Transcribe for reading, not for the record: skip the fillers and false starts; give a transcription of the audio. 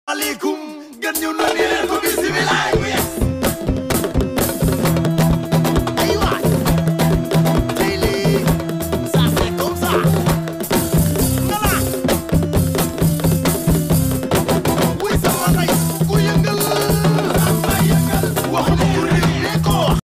aleykum gën ñëw na ni leen ko bisimilaay